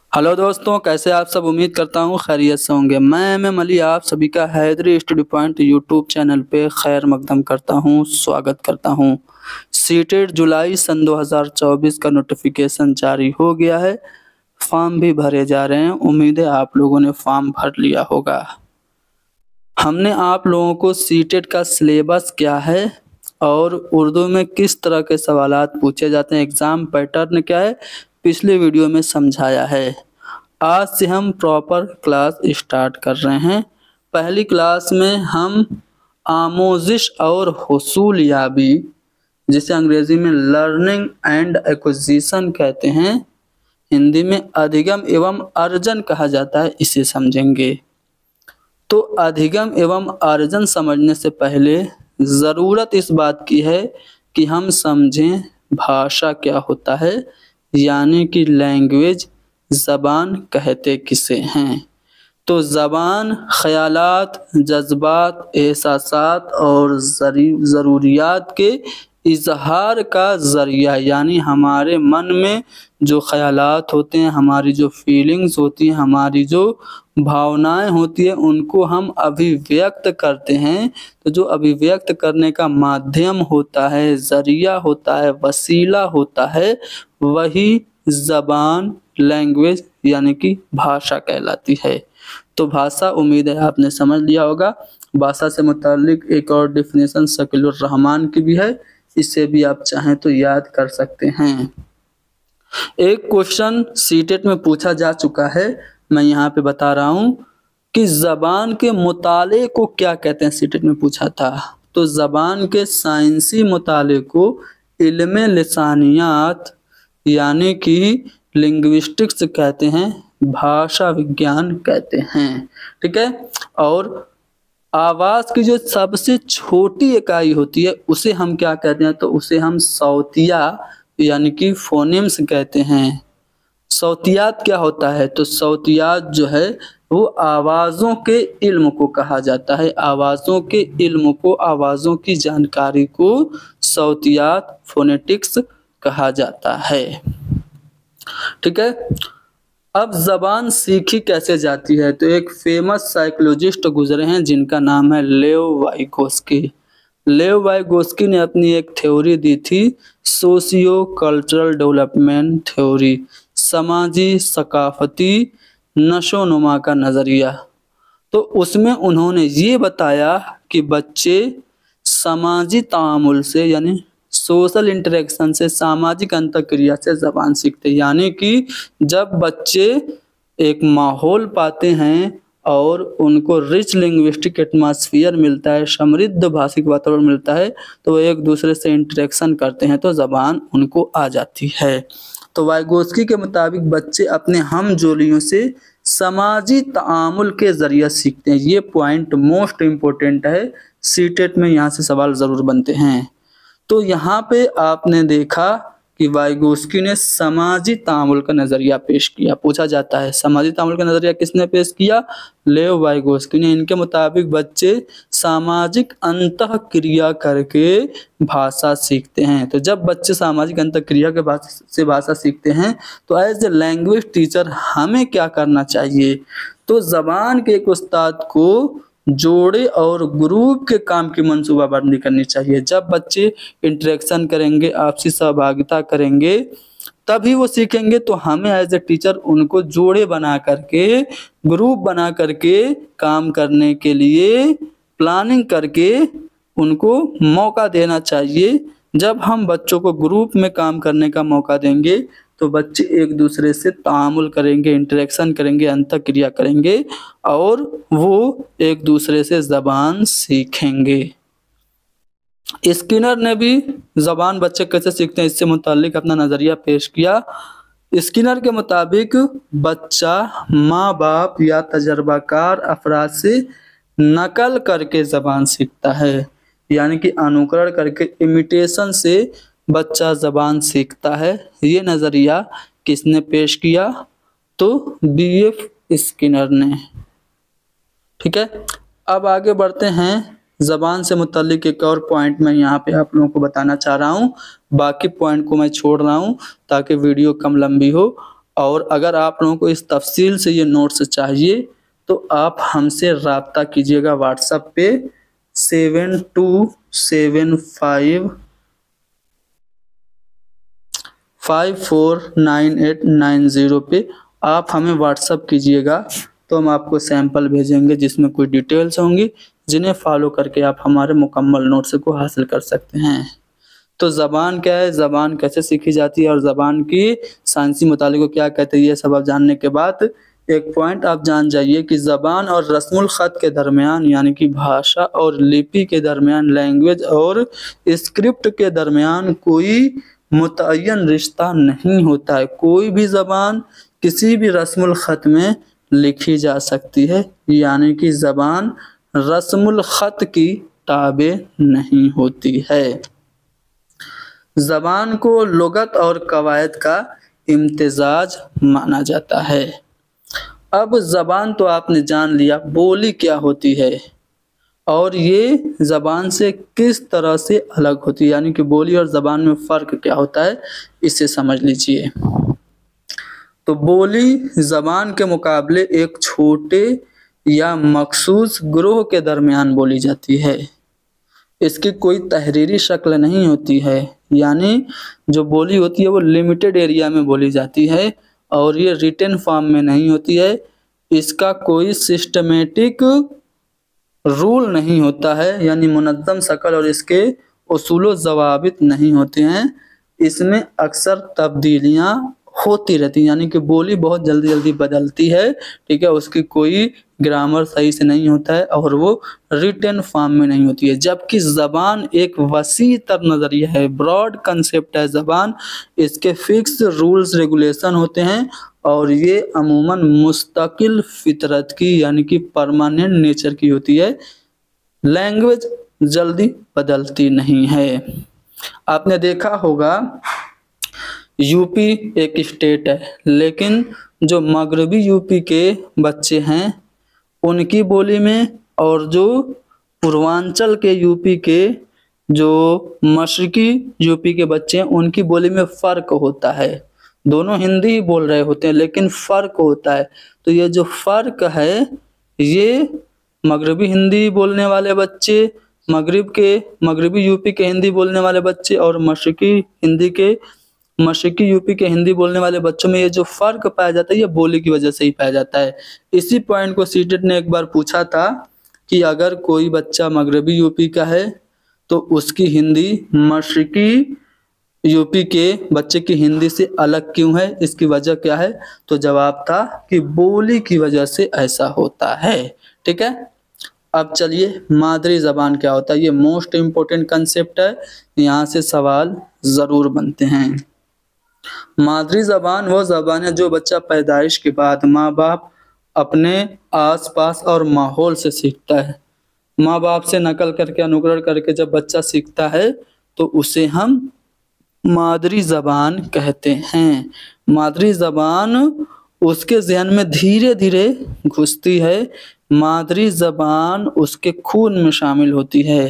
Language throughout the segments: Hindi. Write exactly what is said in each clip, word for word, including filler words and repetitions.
हेलो दोस्तों, कैसे आप सब। उम्मीद करता हूँ खैरियत से होंगे। मैं एम एम अली आप सभी का Haidari study point YouTube channel पे खैर मकदम करता हूँ, स्वागत करता हूँ। सीटेट जुलाई सन दो हज़ार चौबीस का नोटिफिकेशन जारी हो गया है। फॉर्म भी भरे जा रहे हैं। उम्मीद है आप लोगों ने फॉर्म भर लिया होगा। हमने आप लोगों को सीटेट का सिलेबस क्या है और उर्दू में किस तरह के सवालात पूछे जाते हैं, एग्ज़ाम पैटर्न क्या है, पिछले वीडियो में समझाया है। आज से हम प्रॉपर क्लास स्टार्ट कर रहे हैं। पहली क्लास में हम आमोजिश और हुसूल याबी, जिसे अंग्रेजी में लर्निंग एंड एक्विजिशन कहते हैं, हिंदी में अधिगम एवं अर्जन कहा जाता है, इसे समझेंगे। तो अधिगम एवं अर्जन समझने से पहले ज़रूरत इस बात की है कि हम समझें भाषा क्या होता है, यानी कि लैंग्वेज, ज़बान कहते किसे हैं। तो ज़बान ख़यालात, जज्बात, एहसासात और ज़रूरियात के इजहार का ज़रिया, यानी हमारे मन में जो ख़यालात होते हैं, हमारी जो फीलिंग्स होती हैं, हमारी जो भावनाएं होती हैं, उनको हम अभिव्यक्त करते हैं। तो जो अभिव्यक्त करने का माध्यम होता है, ज़रिया होता है, वसीला होता है, वही ज़बान, लैंग्वेज यानी कि भाषा कहलाती है। तो भाषा, उम्मीद है आपने समझ लिया होगा। भाषा से मुताल्लिक एक और डेफिनेशन शकीलुर रहमान की भी है, इसे भी आप चाहें तो याद कर सकते हैं। एक क्वेश्चन सीटेट में पूछा जा चुका है, मैं यहाँ पे बता रहा हूँ कि ज़बान के मुताले को क्या कहते हैं। सीटेट में पूछा था, तो ज़बान के साइंसी मुताले को इल्मे लिसानियात यानी कि लिंग्विस्टिक्स कहते हैं, भाषा विज्ञान कहते हैं। ठीक है। और आवाज़ की जो सबसे छोटी इकाई होती है उसे हम क्या कहते हैं, तो उसे हम सौतिया यानी कि फोनेम्स कहते हैं। सौतियात क्या होता है, तो सौतियात जो है वो आवाज़ों के इल्म को कहा जाता है। आवाज़ों के इल्म को, आवाज़ों की जानकारी को सौतियात, फोनेटिक्स कहा जाता है। ठीक है। अब ज़बान सीखी कैसे जाती है, तो एक फेमस साइकोलॉजिस्ट गुजरे हैं जिनका नाम है लेव वाइगोस्की। लेव वाइगोस्की ने अपनी एक थ्योरी दी थी, सोशियो कल्चरल डेवलपमेंट थ्योरी, समाजी सकाफती नशोनुमा का नज़रिया। तो उसमें उन्होंने ये बताया कि बच्चे समाजी तामुल से, यानी सोशल इंटरेक्शन से, सामाजिक अंतःक्रिया से ज़बान सीखते हैं। यानी कि जब बच्चे एक माहौल पाते हैं और उनको रिच लिंग्विस्टिक एटमॉस्फेयर मिलता है, समृद्ध भाषिक वातावरण मिलता है, तो वो एक दूसरे से इंटरेक्शन करते हैं तो ज़बान उनको आ जाती है। तो वाइगोस्की के मुताबिक बच्चे अपने हमजोलियों से समाजी तामुल के ज़रिए सीखते हैं। ये पॉइंट मोस्ट इम्पोर्टेंट है, सीटेट में यहाँ से सवाल ज़रूर बनते हैं। तो यहाँ पे आपने देखा कि वाइगोस्की ने समाजी तामुल का नज़रिया पेश किया। पूछा जाता है समाजी तामुल का नज़रिया किसने पेश किया, लेव वाइगोस्की ने। इनके मुताबिक बच्चे सामाजिक अंतःक्रिया करके भाषा सीखते हैं। तो जब बच्चे सामाजिक अंतःक्रिया के भाषा से भाषा सीखते हैं तो एज ए लैंग्वेज टीचर हमें क्या करना चाहिए, तो ज़बान के एक उस्ताद को जोड़े और ग्रुप के काम की मंसूबाबंदी करनी चाहिए। जब बच्चे इंटरेक्शन करेंगे, आपसी सहभागिता करेंगे, तभी वो सीखेंगे। तो हमें एज ए टीचर उनको जोड़े बना करके, ग्रुप बना करके काम करने के लिए प्लानिंग करके उनको मौका देना चाहिए। जब हम बच्चों को ग्रुप में काम करने का मौका देंगे तो बच्चे एक दूसरे से तामुल करेंगे, इंटरेक्शन करेंगे, अंतःक्रिया करेंगे और वो एक दूसरे से ज़बान सीखेंगे। स्किनर ने भी ज़बान बच्चे कैसे सीखते हैं इससे मुताल्लिक अपना नज़रिया पेश किया। स्किनर के मुताबिक बच्चा माँ बाप या तजर्बाकार अफराद से नकल करके ज़बान सीखता है, यानी कि अनुकरण करके, इमिटेशन से बच्चा ज़बान सीखता है। ये नज़रिया किसने पेश किया, तो बी एफ स्किनर ने। ठीक है। अब आगे बढ़ते हैं। ज़बान से मुताल्लिक एक और पॉइंट मैं यहाँ पे आप लोगों को बताना चाह रहा हूँ, बाकी पॉइंट को मैं छोड़ रहा हूँ ताकि वीडियो कम लंबी हो और अगर आप लोगों को इस तफसील से ये नोट्स चाहिए तो आप हमसे रब्ता कीजिएगा व्हाट्सएप पे seven two seven five five four nine eight nine zero पे आप हमें व्हाट्सएप कीजिएगा, तो हम आपको सैंपल भेजेंगे जिसमें कुछ डिटेल्स होंगी जिन्हें फॉलो करके आप हमारे मुकम्मल नोट्स को हासिल कर सकते हैं। तो ज़बान क्या है, ज़बान कैसे सीखी जाती है और ज़बान की साइंसी मुताले को क्या कहते हैं, ये सब आप जानने के बाद एक पॉइंट आप जान जाइए कि ज़बान और रस्मुल ख़त के दरमियान यानी कि भाषा और लिपि के दरमियान, लैंग्वेज और स्क्रिप्ट के दरमियान कोई मुतय्यन रिश्ता नहीं होता है। कोई भी ज़बान किसी भी रस्मुल ख़त में लिखी जा सकती है, यानी कि ज़बान रस्मुल ख़त की ताबे नहीं होती है। ज़बान को लुगत और कवायद का इम्तिजाज माना जाता है। अब ज़बान तो आपने जान लिया, बोली क्या होती है और ये ज़बान से किस तरह से अलग होती है, यानी कि बोली और ज़बान में फ़र्क क्या होता है, इसे समझ लीजिए। तो बोली ज़बान के मुकाबले एक छोटे या मखसूस ग्रोह के दरमियान बोली जाती है। इसकी कोई तहरीरी शक्ल नहीं होती है, यानी जो बोली होती है वो लिमिटेड एरिया में बोली जाती है और ये रिटन फॉर्म में नहीं होती है। इसका कोई सिस्टमेटिक रूल नहीं होता है, यानी मुनज़्ज़म शक्ल और इसके उसूल ज़वाबित नहीं होते हैं। इसमें अक्सर तब्दीलियाँ होती रहती हैं, यानी कि बोली बहुत जल्दी जल्दी बदलती है, ठीक है। उसकी कोई ग्रामर सही से नहीं होता है और वो रिटन फॉर्म में नहीं होती है। जबकि ज़बान एक वसी तर नज़रिया है, ब्रॉड कंसेप्ट है ज़बान। इसके फिक्स रूल्स रेगुलेशन होते हैं और ये अमूमन मुस्तकिल फितरत की यानी कि परमानेंट नेचर की होती है। लैंग्वेज जल्दी बदलती नहीं है। आपने देखा होगा यूपी एक स्टेट है, लेकिन जो मगरबी यूपी के बच्चे हैं उनकी बोली में और जो पूर्वांचल के यूपी के जो मशरकी यूपी के बच्चे हैं उनकी बोली में फ़र्क होता है। दोनों हिंदी ही बोल रहे होते हैं लेकिन फ़र्क होता है। तो ये जो फ़र्क है ये मगरबी हिंदी बोलने वाले बच्चे, मगरिब के मगरबी यूपी के हिंदी बोलने वाले बच्चे और मशरकी हिंदी के मशरकी यूपी के हिंदी बोलने वाले बच्चों में ये जो फ़र्क पाया जाता है ये बोली की वजह से ही पाया जाता है। इसी पॉइंट को सीटेट ने एक बार पूछा था कि अगर कोई बच्चा मगरबी यूपी का है तो उसकी हिंदी मशरकी यूपी के बच्चे की हिंदी से अलग क्यों है, इसकी वजह क्या है? तो जवाब था कि बोली की वजह से ऐसा होता है, ठीक है। अब चलिए मादरी ज़बान क्या होता है, ये मोस्ट इम्पोर्टेंट कंसेप्ट है, यहाँ से सवाल ज़रूर बनते हैं। मादरी ज़बान वो ज़बान है जो बच्चा पैदाइश के बाद माँ बाप अपने आसपास और माहौल से सीखता है। माँ बाप से नकल करके अनुकरण करके जब बच्चा सीखता है तो उसे हम मादरी ज़बान कहते हैं। मादरी ज़बान उसके ज़हन में धीरे धीरे घुसती है। मादरी ज़बान उसके खून में शामिल होती है।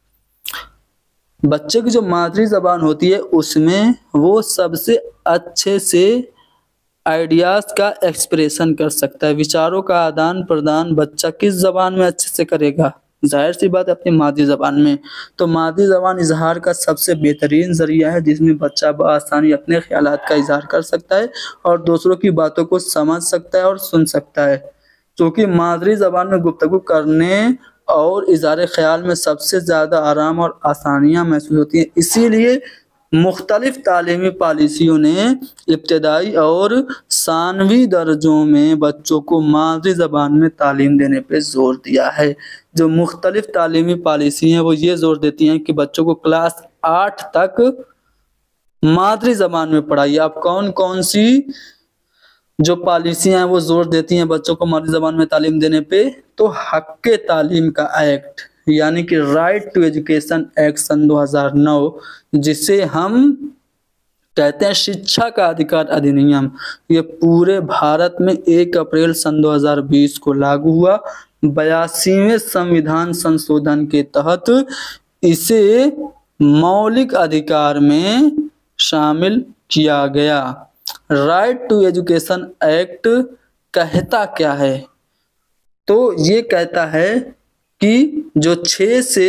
बच्चे की जो मादरी ज़बान होती है उसमें वो सबसे अच्छे से आइडियाज़ का एक्सप्रेशन कर सकता है। विचारों का आदान प्रदान बच्चा किस ज़बान में अच्छे से करेगा? जाहिर सी बात है अपनी मादरी ज़बान में। तो मादरी ज़बान इजहार का सबसे बेहतरीन ज़रिया है जिसमें बच्चा बआसानी अपने ख्यालात का इजहार कर सकता है और दूसरों की बातों को समझ सकता है और सुन सकता है। क्योंकि मादरी ज़बान में गुफ्तगू करने और इज़हार ख्याल में सबसे ज़्यादा आराम और आसानियाँ महसूस होती हैं। इसीलिए मुख्तलिफ तालीमी पॉलिसियों ने इब्तदाई और सानवी दर्जों में बच्चों को मादरी ज़बान में तालीम देने पे ज़ोर दिया है। जो मुख्तलिफ तालीमी पॉलिसी हैं वो ये ज़ोर देती हैं कि बच्चों को क्लास आठ तक मादरी ज़बान में पढ़ाइए। अब कौन कौन सी जो पॉलिसियाँ हैं वो ज़ोर देती हैं बच्चों को मादरी ज़बान में तालीम देने पे? तो हक़ तालीम का एक्ट यानी कि राइट टू एजुकेशन एक्ट सन दो हज़ार नौ, जिसे हम कहते हैं शिक्षा का अधिकार अधिनियम, ये पूरे भारत में एक अप्रैल सन दो हज़ार बीस को लागू हुआ। बयासीवें संविधान संशोधन के तहत इसे मौलिक अधिकार में शामिल किया गया। राइट टू एजुकेशन एक्ट कहता क्या है? तो ये कहता है कि जो छः से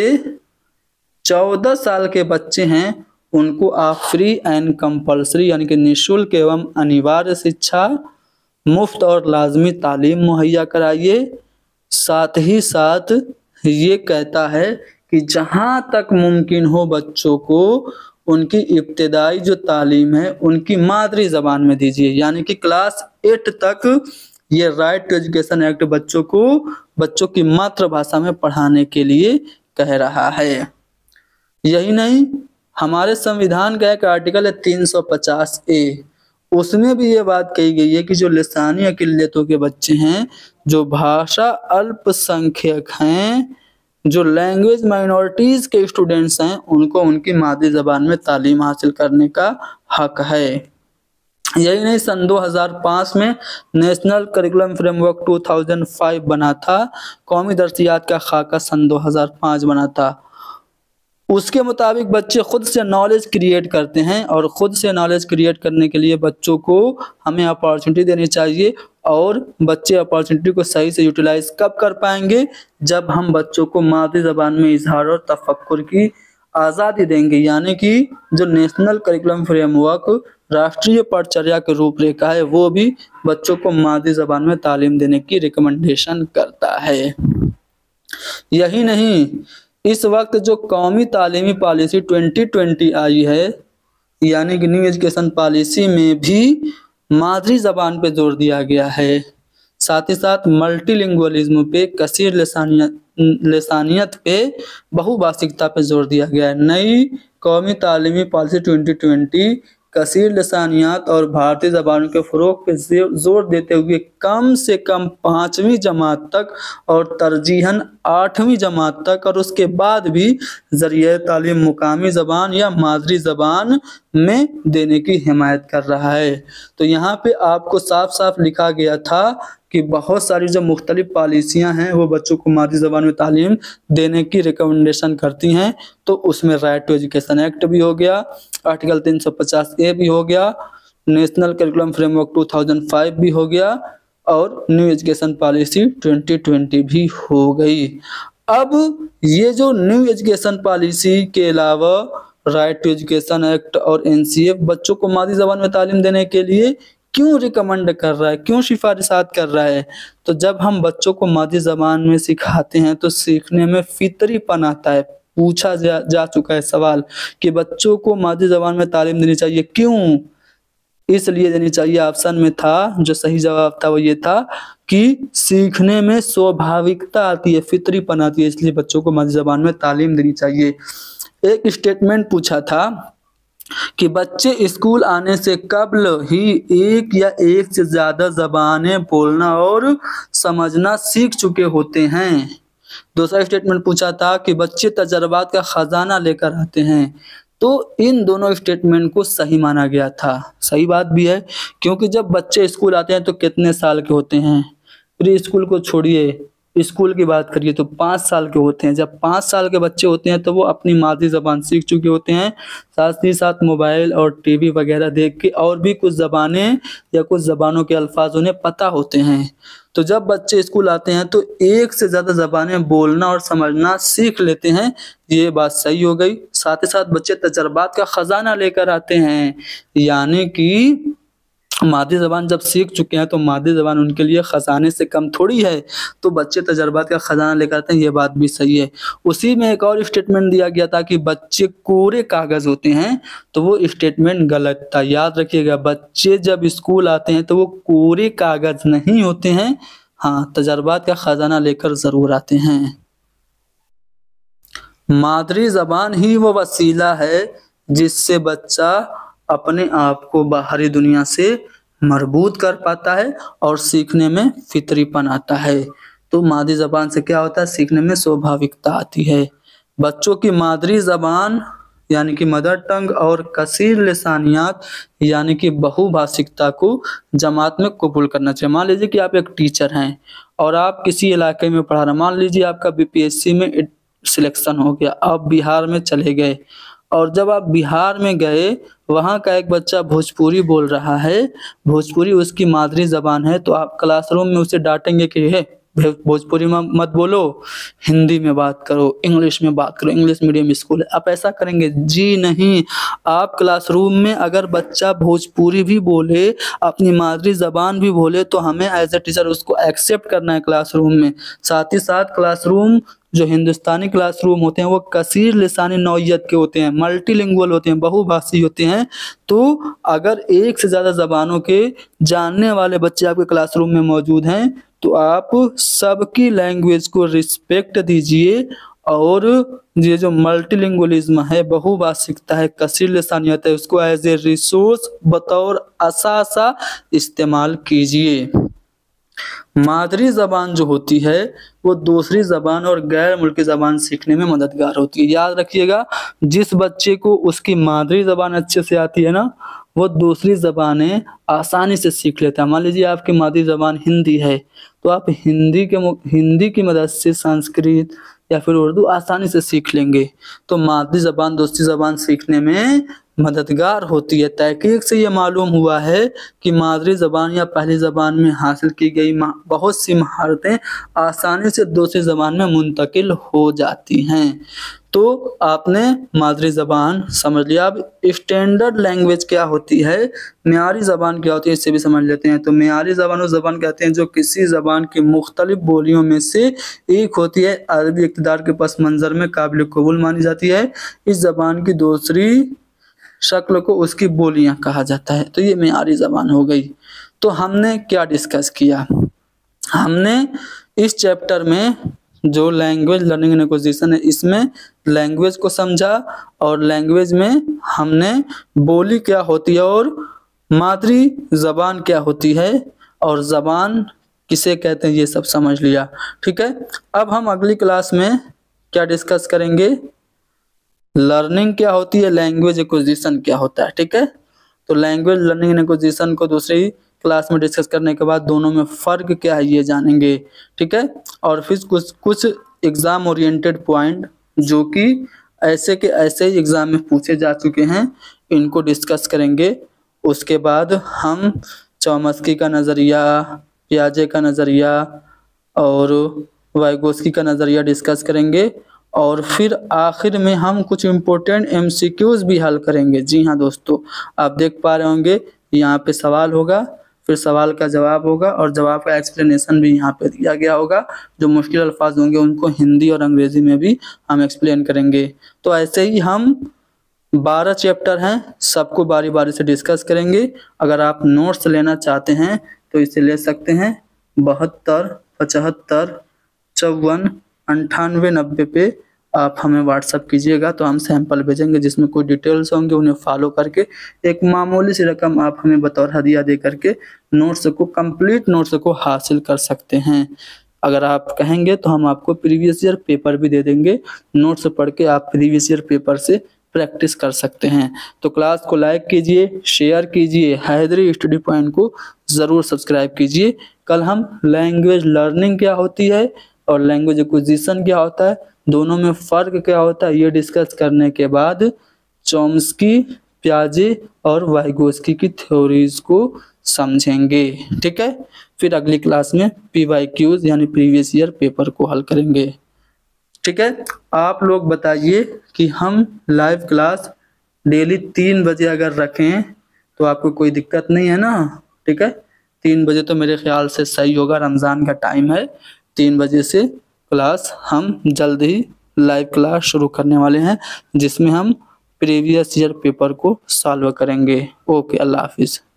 चौदह साल के बच्चे हैं उनको आप फ्री एंड कंपल्सरी यानी कि निःशुल्क एवं अनिवार्य शिक्षा, मुफ्त और लाजमी तालीम मुहैया कराइए। साथ ही साथ ये कहता है कि जहाँ तक मुमकिन हो बच्चों को उनकी इब्तदाई जो तालीम है उनकी मादरी ज़बान में दीजिए, यानी कि क्लास एट तक ये राइट टू एजुकेशन एक्ट बच्चों को बच्चों की मातृभाषा में पढ़ाने के लिए कह रहा है। यही नहीं, हमारे संविधान का एक आर्टिकल है तीन सौ पचास ए, उसमें भी ये बात कही गई है कि जो लिसानी अकिलियतों के बच्चे हैं, जो भाषा अल्पसंख्यक हैं, जो लैंग्वेज माइनॉरिटीज़ के स्टूडेंट्स हैं, उनको उनकी मादरी ज़बान में तालीम हासिल करने का हक है। यही नहीं, सन दो हज़ार पाँच में नेशनल करिकुलम फ्रेमवर्क दो हज़ार पाँच बना था, कौमी दर्सियात का खाका सन दो हज़ार पाँच बना था। उसके मुताबिक बच्चे खुद से नॉलेज क्रिएट करते हैं और ख़ुद से नॉलेज क्रिएट करने के लिए बच्चों को हमें अपॉर्चुनिटी देनी चाहिए। और बच्चे अपॉर्चुनिटी को सही से यूटिलाइज कब कर पाएंगे? जब हम बच्चों को मादरी ज़बान में इजहार और तफक्कुर की आज़ादी देंगे, यानी कि जो नेशनल करिकुलम फ्रेमवर्क राष्ट्रीय पढ़चर्या की रूपरेखा है वो भी बच्चों को मादरी ज़बान में तालीम देने की रिकमेंडेशन करता है। यही नहीं, इस वक्त जो कौमी तालीमी पॉलिसी ट्वेंटी ट्वेंटी आई है, यानी कि न्यू एजुकेशन पॉलिसी में भी मादरी ज़बान पे जोर दिया गया है। साथ ही साथ मल्टीलिंगुअलिज्म पे, कसीर लसानियत लसानियत पे, बहुभाषिकता पे जोर दिया गया है। नई कौमी तालीमी पॉलिसी ट्वेंटी ट्वेंटी कसीर लसानियात और भारतीय ज़बानों के फ़रोग़ पे जोर देते हुए कम से कम पाँचवीं जमात तक और तरजीहन आठवीं जमात तक और उसके बाद भी ज़रिए तालीम मुकामी ज़बान या मादरी ज़बान में देने की हिमायत कर रहा है। तो यहाँ पे आपको साफ साफ लिखा गया था कि बहुत सारी जो मुख्तलिफ पॉलिसियाँ हैं वो बच्चों को मादरी ज़बान में तालीम देने की रिकमेंडेशन करती हैं। तो उसमें राइट टू एजुकेशन एक्ट भी हो गया, आर्टिकल तीन सौ पचास ए भी हो गया, नेशनल करिकुलम फ्रेमवर्क दो हज़ार पाँच भी हो गया और new education policy twenty twenty भी हो गई। अब ये जो न्यू एजुकेशन पॉलिसी के अलावा राइट टू एजुकेशन एक्ट और एन सी एफ बच्चों को मादरी ज़बान में तालीम देने के लिए क्यों रिकमेंड कर रहा है, क्यों सिफारिशात कर रहा है? तो जब हम बच्चों को मादरी ज़बान में सिखाते हैं तो सीखने में फितरीपन आता है। पूछा जा, जा चुका है सवाल कि बच्चों को मादरी ज़बान में तालीम देनी चाहिए, क्यों? इसलिए देनी चाहिए, ऑप्शन में था, जो सही जवाब था वो ये था कि सीखने में स्वाभाविकता आती है, फितरीपन आती है, इसलिए बच्चों को मादरी ज़बान में तालीम देनी चाहिए। एक स्टेटमेंट पूछा था कि बच्चे स्कूल आने से कबल ही एक या एक से ज़्यादा ज़बानें बोलना और समझना सीख चुके होते हैं। दूसरा स्टेटमेंट पूछा था कि बच्चे तजर्बात का ख़जाना लेकर आते हैं। तो इन दोनों स्टेटमेंट को सही माना गया था। सही बात भी है, क्योंकि जब बच्चे स्कूल आते हैं तो कितने साल के होते हैं? प्री स्कूल को छोड़िए, स्कूल की बात करिए तो पाँच साल के होते हैं। जब पाँच साल के बच्चे होते हैं तो वो अपनी मादरी ज़बान सीख चुके होते हैं, साथ ही साथ मोबाइल और टीवी वगैरह देख के और भी कुछ ज़बानें या कुछ ज़बानों के अल्फाज उन्हें पता होते हैं। तो जब बच्चे स्कूल आते हैं तो एक से ज़्यादा ज़बानें बोलना और समझना सीख लेते हैं, ये बात सही हो गई। साथ ही साथ बच्चे तजर्बात का ख़जाना लेकर आते हैं, यानी कि मादरी ज़बान जब सीख चुके हैं तो मादरी ज़बान उनके लिए ख़जाने से कम थोड़ी है। तो बच्चे तजर्बात का ख़जाना लेकर आते हैं, ये बात भी सही है। उसी में एक और स्टेटमेंट दिया गया था कि बच्चे कोरे कागज़ होते हैं, तो वो स्टेटमेंट गलत था। याद रखिएगा, बच्चे जब स्कूल आते हैं तो वो कोरे कागज़ नहीं होते हैं, हाँ, तजर्बात का ख़जाना लेकर ज़रूर आते हैं। मादरी ज़बान ही वो वसीला है जिससे बच्चा अपने आप को बाहरी दुनिया से मरबूत कर पाता है और सीखने में फितरीपन आता है। तो मादरी ज़बान से क्या होता है? सीखने में स्वाभाविकता आती है। बच्चों की मादरी ज़बान यानी कि मदर टंग और कसीर लिसानियात यानी कि बहुभाषिकता को जमात में कबूल करना चाहिए। मान लीजिए कि आप एक टीचर हैं और आप किसी इलाके में पढ़ा रहे हैं, मान लीजिए आपका बी पी एस सी में सिलेक्शन हो गया, आप बिहार में चले गए और जब आप बिहार में गए वहाँ का एक बच्चा भोजपुरी बोल रहा है, भोजपुरी उसकी मादरी ज़बान है, तो आप क्लासरूम में उसे डांटेंगे कि हे भोजपुरी में मत बोलो, हिंदी में बात करो, इंग्लिश में बात करो, इंग्लिश मीडियम स्कूल है, आप ऐसा करेंगे? जी नहीं। आप क्लासरूम में अगर बच्चा भोजपुरी भी बोले, अपनी मादरी ज़बान भी बोले, तो हमें एज ए टीचर उसको एक्सेप्ट करना है क्लासरूम में। साथ ही साथ क्लासरूम जो हिंदुस्तानी क्लासरूम होते हैं वो कसीर लिसानी नौइयत के होते हैं, मल्टीलिंगुअल होते हैं, बहुभाषी होते हैं। तो अगर एक से ज़्यादा ज़बानों के जानने वाले बच्चे आपके क्लासरूम में मौजूद हैं, तो आप सबकी लैंग्वेज को रिस्पेक्ट दीजिए और ये जो मल्टीलिंगुअलिज्म है, बहुभाषिकता है, कसीर लिसानियत है, उसको एज ए रिसोर्स बतौर असासा इस्तेमाल कीजिए। मादरी ज़बान जो होती है वो दूसरी ज़बान और गैर मुल्की ज़बान सीखने में मददगार होती है। याद रखिएगा, जिस बच्चे को उसकी मादरी ज़बान अच्छे से आती है ना, वो दूसरी ज़बानें आसानी से सीख लेता है। मान लीजिए आपकी मादरी ज़बान हिंदी है, तो आप हिंदी के हिंदी की मदद से संस्कृत या फिर उर्दू आसानी से सीख लेंगे। तो मादरी ज़बान दूसरी ज़बान सीखने में मददगार होती है। तहकीक से ये मालूम हुआ है कि मादरी ज़बान या पहली ज़बान में हासिल की गई बहुत सी महारतें आसानी से दूसरी ज़बान में मुंतकिल हो जाती हैं। तो आपने मादरी ज़बान समझ लिया। अब स्टैंडर्ड लैंग्वेज क्या होती है, मियारी ज़बान क्या होती है, इससे भी समझ लेते हैं। तो मियारी ज़बान उस ज़बान कहते हैं जो किसी ज़बान की मुख्तलिफ बोलियों में से एक होती है, अरबी इक़्तिदार के पस मंज़र में काबिल कबूल मानी जाती है। इस ज़बान की दूसरी शक्ल को उसकी बोलियां कहा जाता है। तो ये मियारी ज़बान हो गई। तो हमने क्या डिस्कस किया, हमने इस चैप्टर में जो लैंग्वेज लर्निंग एंड एक्विजिशन है, इसमें लैंग्वेज को समझा और लैंग्वेज में हमने बोली क्या होती है और मादरी ज़बान क्या होती है और ज़बान किसे कहते हैं, ये सब समझ लिया। ठीक है, अब हम अगली क्लास में क्या डिस्कस करेंगे, लर्निंग क्या होती है, लैंग्वेज एक्विजिशन क्या होता है। ठीक है, तो लैंग्वेज लर्निंग एंड एक्विजिशन को दूसरी क्लास में डिस्कस करने के बाद दोनों में फ़र्क क्या है ये जानेंगे। ठीक है, और फिर कुछ कुछ एग्ज़ाम ओरिएंटेड पॉइंट जो कि ऐसे के ऐसे ही एग्ज़ाम में पूछे जा चुके हैं, इनको डिस्कस करेंगे। उसके बाद हम चॉम्स्की का नज़रिया, पियाजे का नज़रिया और वाइगोस्की का नज़रिया डिस्कस करेंगे और फिर आखिर में हम कुछ इम्पोर्टेंट एमसीक्यूज भी हल करेंगे। जी हाँ दोस्तों, आप देख पा रहे होंगे यहाँ पे सवाल होगा, फिर सवाल का जवाब होगा और जवाब का एक्सप्लेनेशन भी यहाँ पे दिया गया होगा। जो मुश्किल अल्फाज होंगे उनको हिंदी और अंग्रेज़ी में भी हम एक्सप्लेन करेंगे। तो ऐसे ही हम बारह चैप्टर हैं, सबको बारी बारी से डिस्कस करेंगे। अगर आप नोट्स लेना चाहते हैं तो इसे ले सकते हैं, बहत्तर पचहत्तर चौवन अंठानवे नब्बे पे आप हमें व्हाट्सअप कीजिएगा, तो हम सैंपल भेजेंगे जिसमें कोई डिटेल्स होंगे, उन्हें फॉलो करके एक मामूली सी रकम आप हमें बतौर हदिया दे करके नोट्स को कंप्लीट नोट्स को हासिल कर सकते हैं। अगर आप कहेंगे तो हम आपको प्रीवियस ईयर पेपर भी दे देंगे, नोट्स पढ़ के आप प्रीवियस ईयर पेपर से प्रैक्टिस कर सकते हैं। तो क्लास को लाइक कीजिए, शेयर कीजिए, हैदरी स्टडी पॉइंट को ज़रूर सब्सक्राइब कीजिए। कल हम लैंग्वेज लर्निंग क्या होती है और लैंग्वेज एक्विजिशन क्या होता है, दोनों में फ़र्क क्या होता है, ये डिस्कस करने के बाद चॉम्स्की, पियाजे और वाइगोस्की की थ्योरीज को समझेंगे। ठीक है, फिर अगली क्लास में पी वाई क्यूज यानी प्रीवियस ईयर पेपर को हल करेंगे। ठीक है, आप लोग बताइए कि हम लाइव क्लास डेली तीन बजे अगर रखें तो आपको कोई दिक्कत नहीं है ना। ठीक है, तीन बजे तो मेरे ख्याल से सही होगा, रमज़ान का टाइम है। तीन बजे से क्लास हम जल्द ही लाइव क्लास शुरू करने वाले हैं जिसमें हम प्रीवियस ईयर पेपर को सॉल्व करेंगे। ओके, अल्लाह हाफिज़।